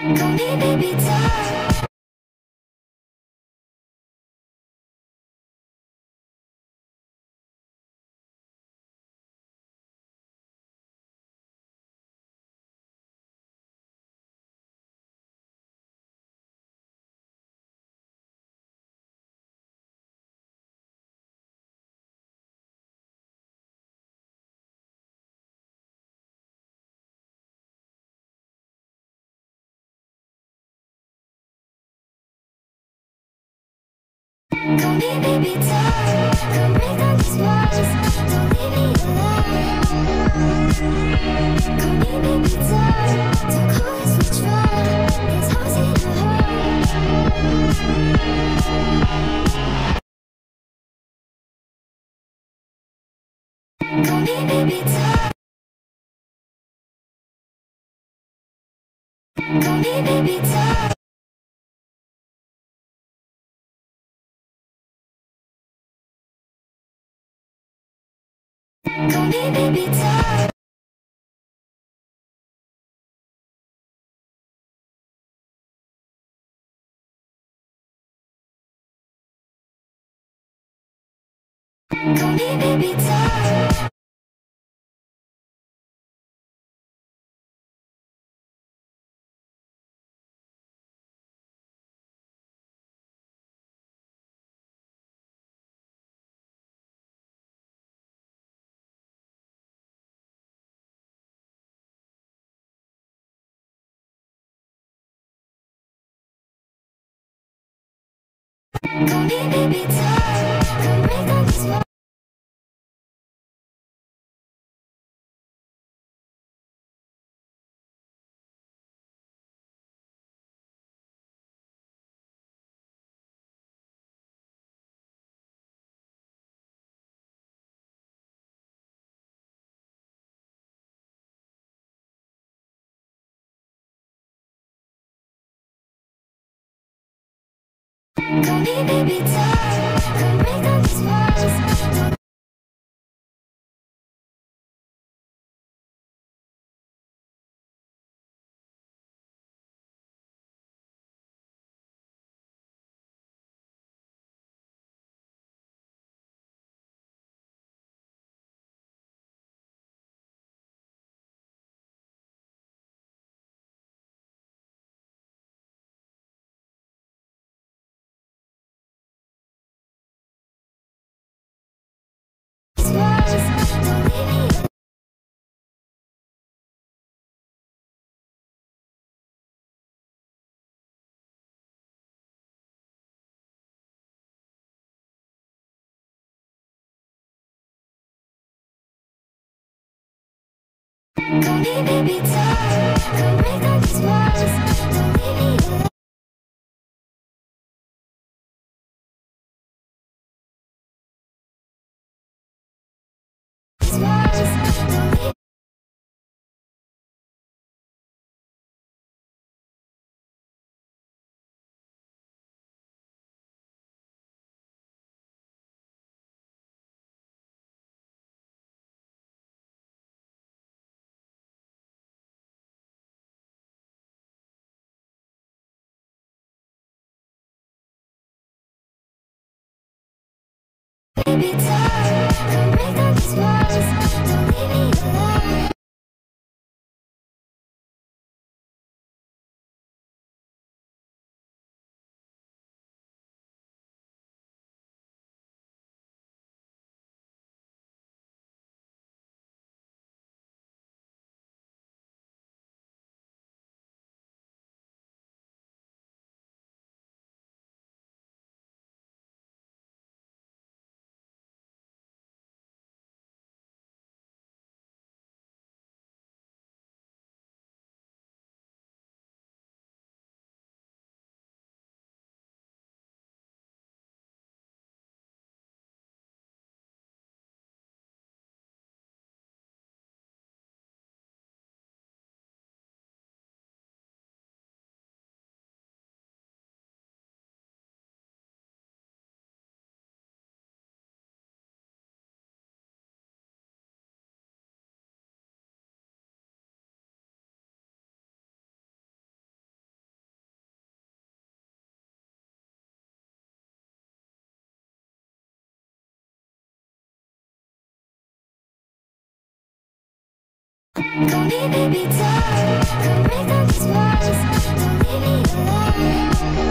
Call me baby time. Call me baby time. Come break down these walls. Don't leave me alone. Call me baby time. Don't call us withdrawn. There's house in the hole. Call me baby time. Call me baby time. Call me baby time. Call me baby time. Call me baby time. Come break down these walls. Call me baby time. Come break down these walls. Don't leave me alone. Call me baby time. Come break down these walls. Don't leave me alone. These walls. Don't leave. Baby time. Come break down these walls. Don't leave me alone. Call me baby time. Come break down these walls. Don't leave me alone.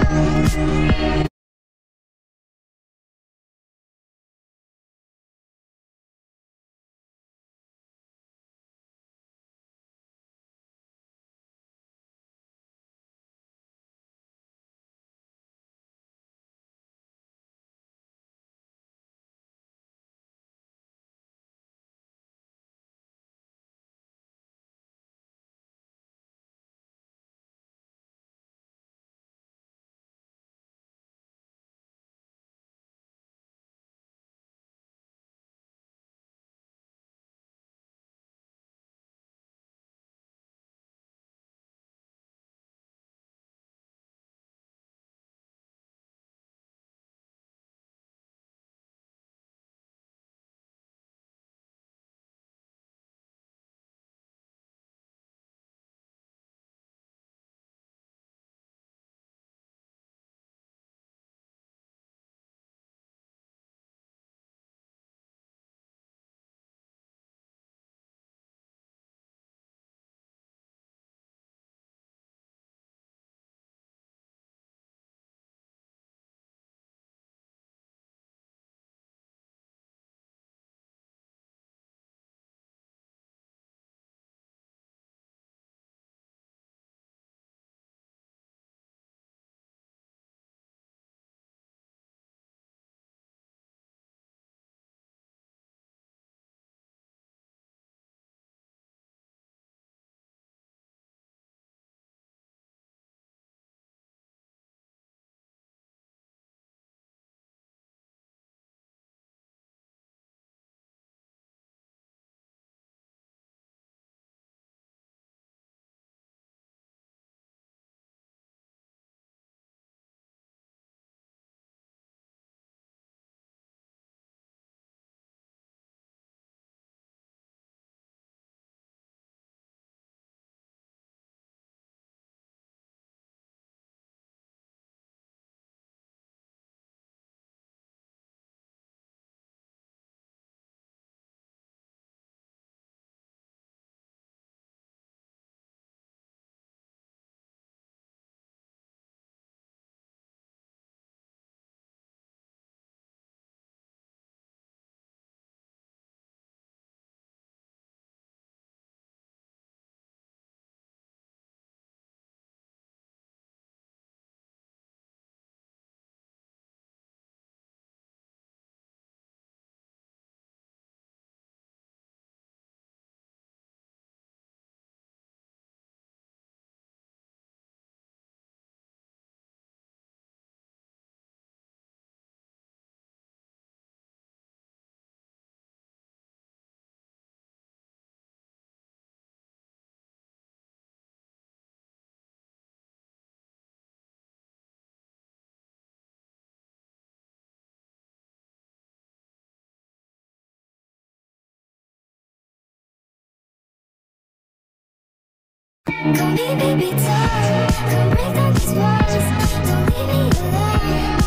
Call me baby time. Come break down these walls. Don't leave me alone.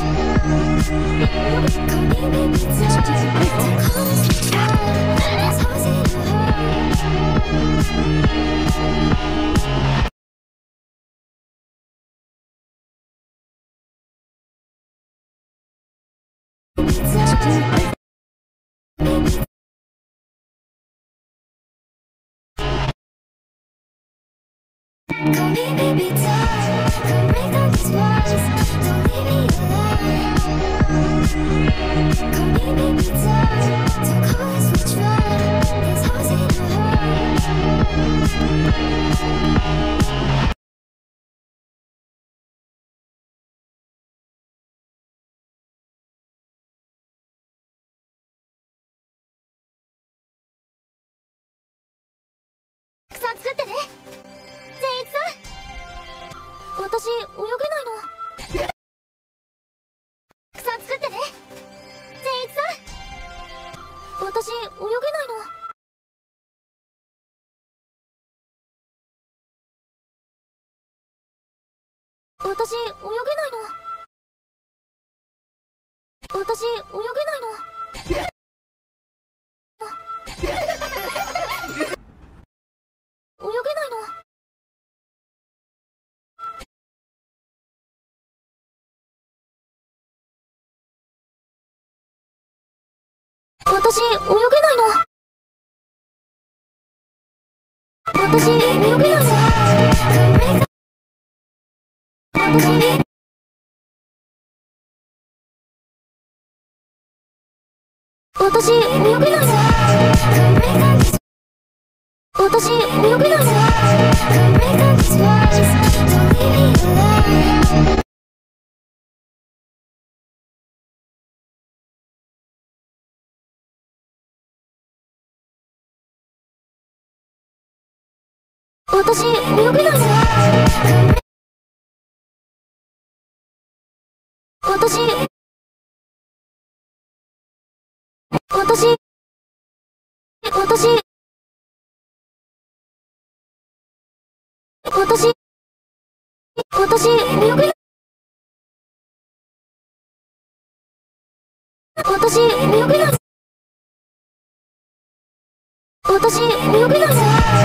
Call me baby time. Don't call us the time. Let's hold it in a Call me baby time. Come break down these walls. Don't leave me alone. Call me baby time. Don't call us what's wrong. Let's hold it in aたくさん作ってね。善逸さん。私泳げないの。たくさん作ってね。善逸さん。私泳げないの。私泳げないの。私泳げないの。 私、泳げないの。私、泳げないの。私、泳げないの。私、泳げないの。私、泳げないの。私、私、私、私、私、泳げない。私、泳げない。私、泳げない。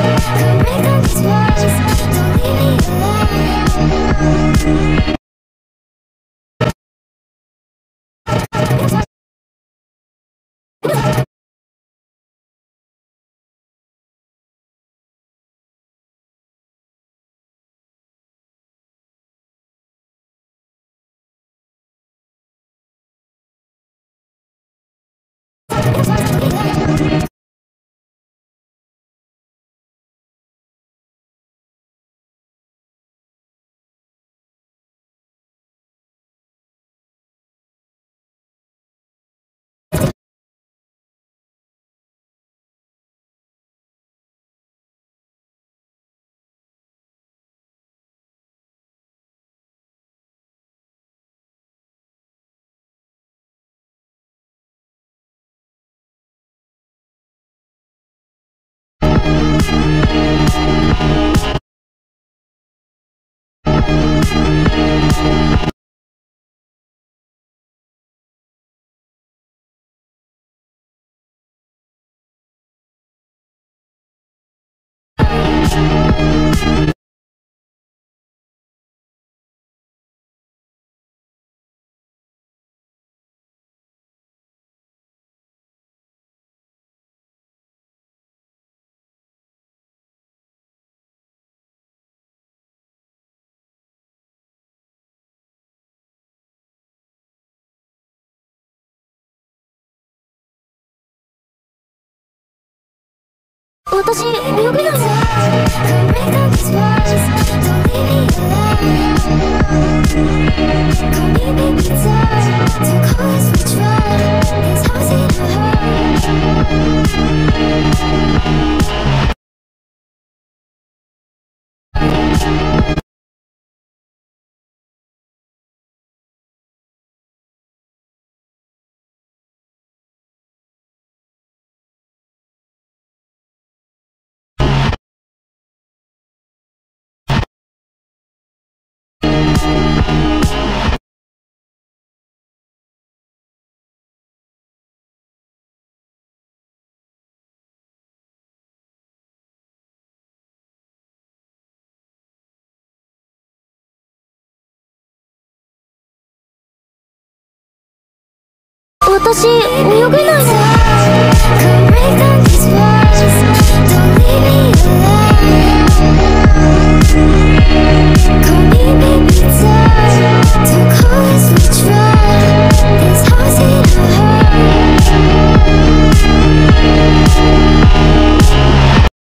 私、泳げない。私、泳げないの。